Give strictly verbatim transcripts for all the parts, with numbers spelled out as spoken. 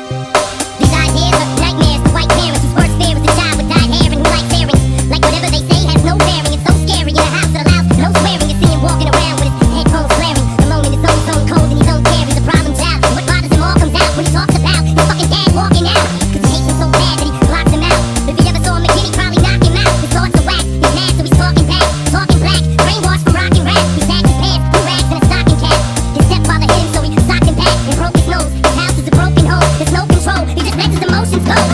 These ideas are nightmares to white parents whose worst fear is a child with dyed hair and who likes earrings. Like whatever they say has no bearing. It's so scary in a house that allows no swearing. You see him walking around with his headphones blaring, alone in his own zone, cold in his own care. He's a problem child. What bothers him all comes out when he talks about his fucking dad walking out. Cause he hates him so bad that he blocks him out. If he ever saw him again, he'd probably knock him out. His thoughts are whack. He's mad, so he's talking back, talking black, brainwashed from rock and rap. He sags his pants, blue rags, and a stocking cap. His stepfather hit him, so he socked him back and broke his nose. His house is a broken home. There's no control. He just lets his emotions go.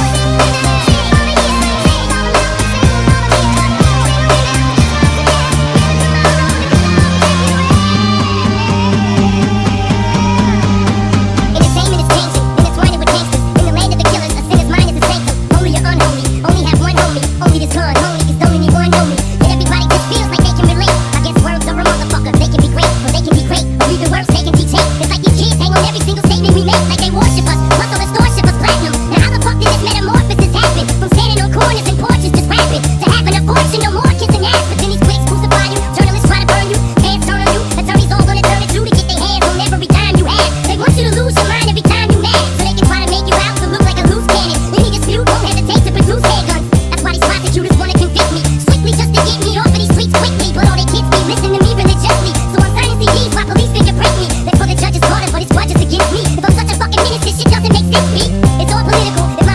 Entertainment is changing, and it's running with gangsters. In the land of the killers, a sinner's mind is a sanctum. Holy or unholy, only have one homie. Only this gun, homie, cause don't anyone know me. Yet everybody just feels like they can relate. I guess words are a motherfucker. They can be great, or they can be great, or even worse, they can teach hate. It's like these kids hang on every single statement we make, like they worship us. Plus all the store ship us platinum. Now how the fuck did this metamorphosis happen? From standing on corners and porches just rapping to having a fortune, no more kissing ass. But then these critics crucify you, journalists try to burn you, fans turn on you, attorneys all gonna turn it you to get their hands on every dime you have. They want you to lose your mind every time you mad, so they can try to make you out to look like a loose cannon. Any dispute won't hesitate to produce handguns. That's why these prosecutors wanna convict me, strictly just to get me off of these streets quickly. But all they kids be listening to me religiously, so I'm signing C Ds while police fingerprint me. They for the judge's order, but it's grudges against me. If I'm such a fucking menace, this shit doesn't make sense, Pete. It's all political. If